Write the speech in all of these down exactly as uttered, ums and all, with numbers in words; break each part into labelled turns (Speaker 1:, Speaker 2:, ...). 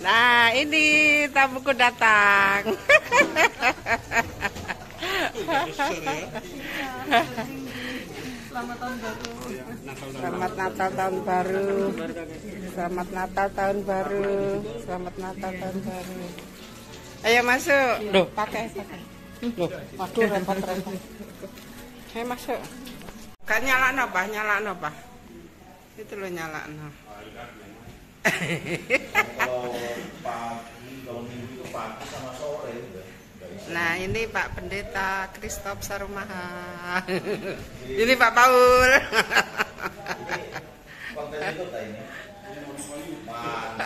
Speaker 1: Nah, ini tamuku datang.
Speaker 2: Selamat tahun baru.
Speaker 1: Selamat Natal tahun baru. Selamat Natal tahun baru. Selamat Natal tahun baru. Ayo masuk. Loh, pakai pakai. Loh, waduh repot-repot. Ayo masuk. Kan nyala apa? Nyala apa? Itu lo nyala no.
Speaker 3: Kalau pagi, kalau minggu itu pagi sama sore udah.
Speaker 1: Nah ini Pak Pendeta Christoph Sarumaha. Ini Pak Paul.
Speaker 3: Ini konten itu kayaknya. Mantap.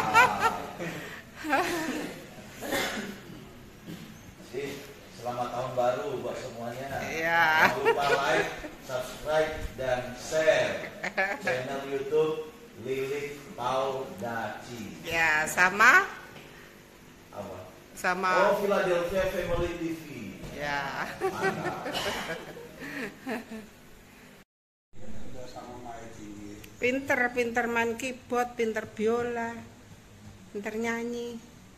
Speaker 3: Sih, selamat tahun baru buat semuanya.
Speaker 1: Iya.
Speaker 3: Jangan lupa like, subscribe, dan share channel YouTube Lilik Paul Daci.
Speaker 1: Ya sama
Speaker 3: Apa?
Speaker 1: sama.
Speaker 3: Oh, Philadelphia Family T V.
Speaker 1: Ya.
Speaker 3: Mantap.
Speaker 1: Pinter, pinter main keyboard, pinter biola, pinter nyanyi.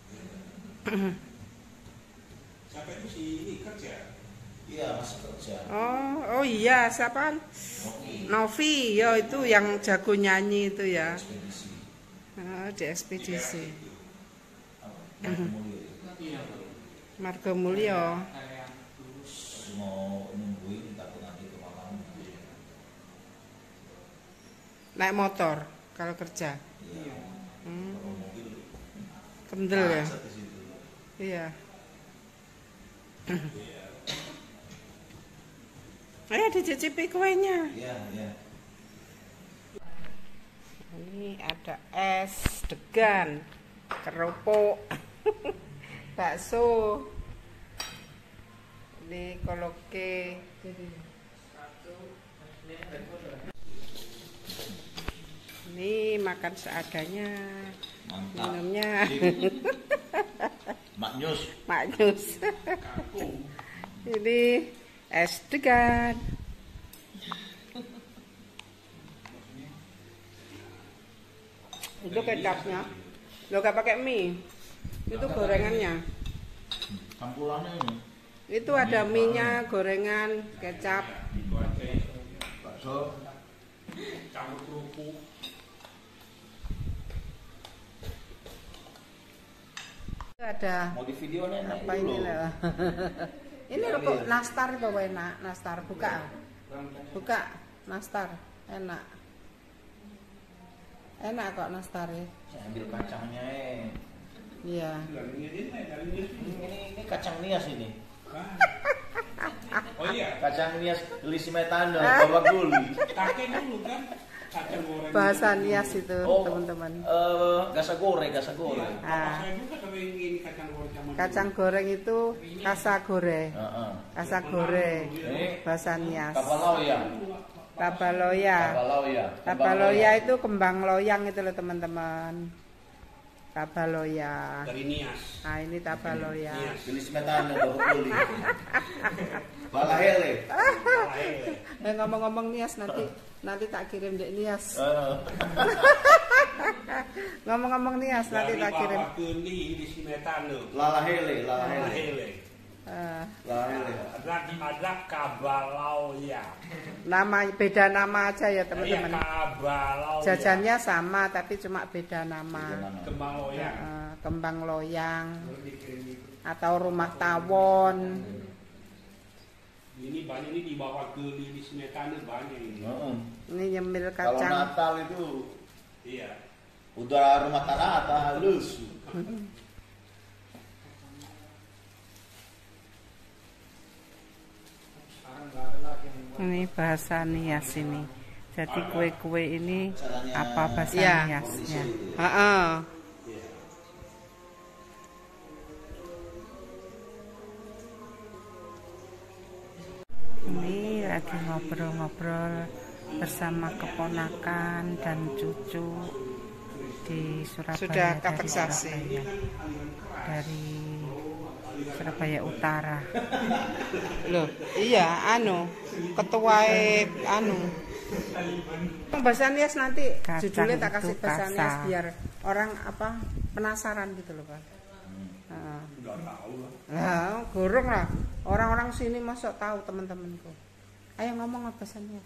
Speaker 4: Siapa itu si ini kerja?
Speaker 3: Iya, masih kerja.
Speaker 1: Oh, oh iya, siapa?
Speaker 3: Novi.
Speaker 1: Novi, ya itu yang jago nyanyi itu ya.
Speaker 3: Ekspedisi.
Speaker 1: Oh, di ekspedisi.
Speaker 3: Apa? Mulyo.
Speaker 1: Margo Mulyo.
Speaker 3: Mau nungguin takut nanti kemalam.
Speaker 1: Naik motor kalau kerja.
Speaker 3: Iya.
Speaker 1: Hmm,
Speaker 3: Kalau mobil
Speaker 1: kendel ya.
Speaker 3: macet di situ.
Speaker 1: Iya. Ayo dicicipi kuenya.
Speaker 3: Iya, iya.
Speaker 1: Ini ada es degan, kerupuk, bakso. Ini koloke. Ini makan seadanya.
Speaker 3: Mantap.
Speaker 1: Minumnya
Speaker 3: Maknyus.
Speaker 1: maknyus. Ini es degan. Itu kecapnya. Lo gak pakai mie. Itu gorengannya.
Speaker 3: Campurannya ini.
Speaker 1: Itu ada mie-nya, gorengan, kecap.
Speaker 3: Bakso.
Speaker 4: Campur kerupuk.
Speaker 1: Itu ada
Speaker 3: Mau di video nih
Speaker 1: apa ini lah. Ini loh kok nastar itu enak, nastar buka. Buka nastar, enak. Enak kok nastar ya.
Speaker 3: Saya ambil kacangnya eh.
Speaker 1: Iya.
Speaker 3: Ini, ini kacang nias ini.
Speaker 4: Oh iya,
Speaker 3: Kacang nias lisi metano, bawa guli.
Speaker 4: kakek dulu kan kacang goreng.
Speaker 1: Bahasa Nias itu,
Speaker 3: Oh,
Speaker 1: teman-teman.
Speaker 3: Eh, gasa goreng, gasa goreng.
Speaker 4: Bapak
Speaker 1: Ah.
Speaker 4: saya juga sering ini kacang goreng sama
Speaker 1: Kacang goreng itu kasa gore.
Speaker 3: Heeh.
Speaker 1: Kasa gore.
Speaker 3: Ini
Speaker 1: Bahasa Nias.
Speaker 3: kapaloya.
Speaker 1: Tabaloya.
Speaker 3: Kapaloya.
Speaker 1: Tabaloya itu kembang loyang itu loh teman-teman. Tabaloya.
Speaker 4: dari Nias.
Speaker 1: Nah ini tabaloya.
Speaker 3: Lisi metano, bawa guli. Balahele.
Speaker 1: Eh ngomong-ngomong Nias nanti nanti tak kirim dek Nias.
Speaker 3: Heeh.
Speaker 1: Ngomong-ngomong Nias nanti
Speaker 4: Dari
Speaker 1: tak kirim.
Speaker 4: Bapak Kendi di Simetano.
Speaker 3: Lalahele, lalahele.
Speaker 4: Hele.
Speaker 1: Eh,
Speaker 3: Lalahele.
Speaker 4: Ada ada Kabalauya.
Speaker 1: nama beda nama aja ya
Speaker 4: Iya
Speaker 1: teman-teman.
Speaker 4: Kabalauya.
Speaker 1: Jajannya sama tapi cuma beda nama.
Speaker 4: Kembang loyang.
Speaker 1: Eh, kembang loyang atau rumah tawon.
Speaker 4: Ini banyak ini dibawa ke di Simetano banyak ini.
Speaker 3: Heeh.
Speaker 1: Ini nyemil
Speaker 3: Kalau
Speaker 1: kacang.
Speaker 3: Natal itu
Speaker 4: Iya.
Speaker 3: udah rumah tarata halus.
Speaker 1: Ini bahasa Nias ini. Jadi kue-kue ini apa bahasa
Speaker 3: Ya.
Speaker 1: Niasnya? Heeh. Ini lagi ngobrol-ngobrol bersama keponakan dan cucu di Surabaya. Sudah dari Surabaya. Dari Surabaya Utara. Loh, iya anu, ketua anu. Bahasa Nias nanti
Speaker 2: Kacang
Speaker 1: judulnya tak
Speaker 2: itu
Speaker 1: kasih bahasa
Speaker 2: kasa.
Speaker 1: Nias biar orang apa penasaran gitu loh Pak. Nah,
Speaker 4: Enggak tahu lah.
Speaker 1: nah gorong lah. Orang-orang sini masuk tahu teman-temanku. Ayo ngomong apa pesannya?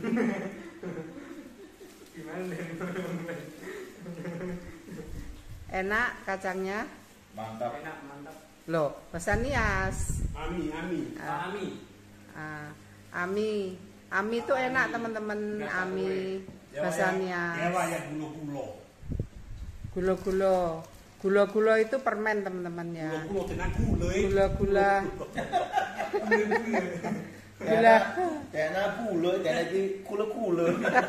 Speaker 1: Enak kacangnya?
Speaker 3: Mantap.
Speaker 2: Enak, mantap.
Speaker 1: Loh, bahasa Nias.
Speaker 4: Ami, Ami.
Speaker 1: Ah,
Speaker 2: Ami.
Speaker 1: ah, Ami. Ami itu enak teman-teman. Ami. Bahasa Nias.
Speaker 4: Dewa ya gulo-gulo.
Speaker 1: Gula-gula. Gula-gula itu permen teman-teman ya.
Speaker 4: Gulo-gulo dengan gule.
Speaker 1: Gula-gula. Gula.
Speaker 3: Tena pula, tena di kula-kula.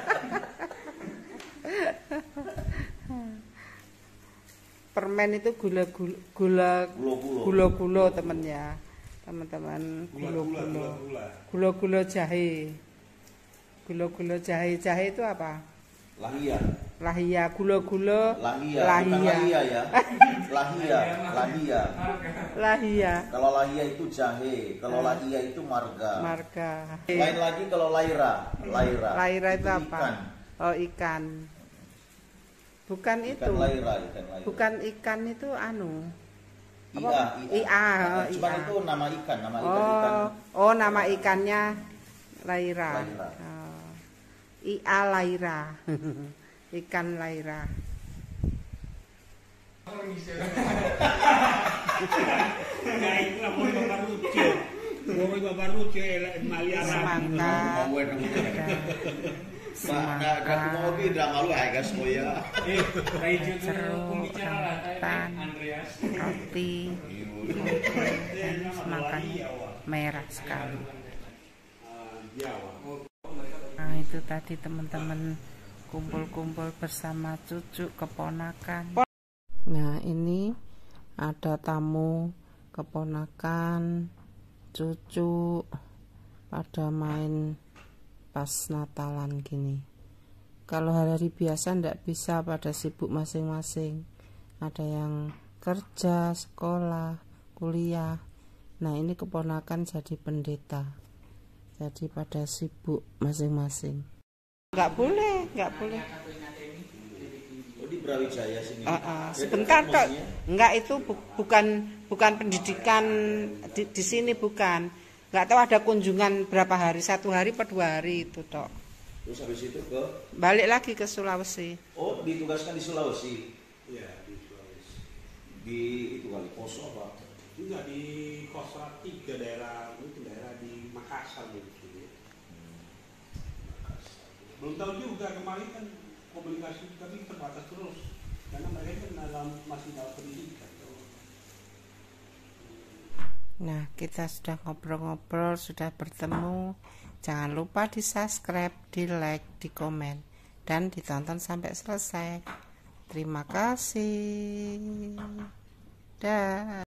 Speaker 1: Permen itu gula-gula gula
Speaker 3: Gula-gula.
Speaker 1: gula-gula temen ya. Teman-teman
Speaker 4: Gula-gula,
Speaker 1: gula-gula.
Speaker 4: gula-gula.
Speaker 1: Gula-gula jahe. Gula-gula jahe. Jahe itu apa?
Speaker 3: Lahia.
Speaker 1: Lahia, gula-gula
Speaker 3: Lahia. Bukan lahia ya. Lahia. Lahia.
Speaker 1: Lahia.
Speaker 3: Kalau lahia itu jahe, kalau lahia itu marga.
Speaker 1: Marga.
Speaker 3: Lain lagi kalau laira, laira.
Speaker 1: Laira itu apa?
Speaker 3: Ikan.
Speaker 1: Oh, ikan. Bukan
Speaker 3: Ikan
Speaker 1: itu.
Speaker 3: laira, ikan laira.
Speaker 1: Bukan ikan itu anu.
Speaker 3: Ia,
Speaker 1: Apa? Ia, oh,
Speaker 3: Cuma
Speaker 1: ia.
Speaker 3: itu nama ikan, nama ikan ikan.
Speaker 1: Oh, oh nama ikannya Laira.
Speaker 3: Laira.
Speaker 1: Oh. Ia Laira. Ikan Laira.
Speaker 4: Enggak itu lah mau babar lucu. Mau babar lucu elek maliara.
Speaker 1: Semangka.
Speaker 3: Mau enak. Nah, aku mau ke drama lu ay guys moya.
Speaker 2: Eh, Raijo tuh
Speaker 1: Jeruk,
Speaker 2: pembicara lah,
Speaker 1: rambutan,
Speaker 2: Andreas.
Speaker 1: roti, dan semangkanya merah sekali.
Speaker 4: Jawa.
Speaker 1: Nah itu tadi teman-teman kumpul-kumpul bersama cucu keponakan. Nah ini ada tamu keponakan cucu pada main pas Natalan gini. Kalau hari-hari biasa ndak bisa, pada sibuk masing-masing. Ada yang kerja, sekolah, kuliah. Nah ini keponakan jadi pendeta. Jadi pada sibuk masing-masing. Nggak boleh, nggak boleh.
Speaker 3: Oh di Brawijaya sini.
Speaker 1: Uh, uh, sebentar kok. Enggak, itu bu bukan bukan pendidikan di, di sini bukan. Nggak tahu ada kunjungan berapa hari, satu hari per dua hari itu tok.
Speaker 3: Terus habis itu ke
Speaker 1: Balik lagi ke Sulawesi.
Speaker 3: Oh, ditugaskan di Sulawesi.
Speaker 4: Iya, di Sulawesi.
Speaker 3: Di itu kali Poso apa?
Speaker 4: Enggak di Kosrat tiga daerah itu daerah di Makassar gitu. Belum tahu juga, kemarin kan komunikasi kami terbatas terus karena mereka kan dalam masih dalam pendidikan.
Speaker 1: Nah, kita sudah ngobrol-ngobrol, sudah bertemu. Jangan lupa di subscribe, di like, di komen, dan ditonton sampai selesai. Terima kasih. Dah.